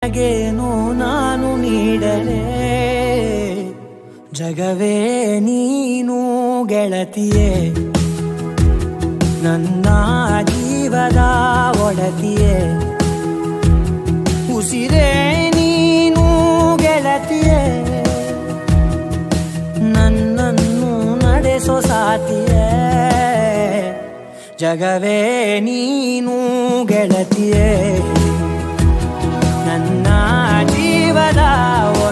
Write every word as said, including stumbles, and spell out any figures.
ನಿನಗೇನು ನಾನು ನೀಡಲೇ ಜಗವೇ ನೀನು ಗೆಳತಿಯೇ ನನ್ನ ಜೀವದ ಒಡತಿಯೇ ಉಸಿರೇ ನೀನು ಗೆಳತಿಯೇ ನನ್ನನ್ನು ನಡೆಸೋ ಸಾತಿಯೇ ಜಗವೇ ನೀನು ಗೆಳತಿಯೇ ನನ್ನ ಜೀವದ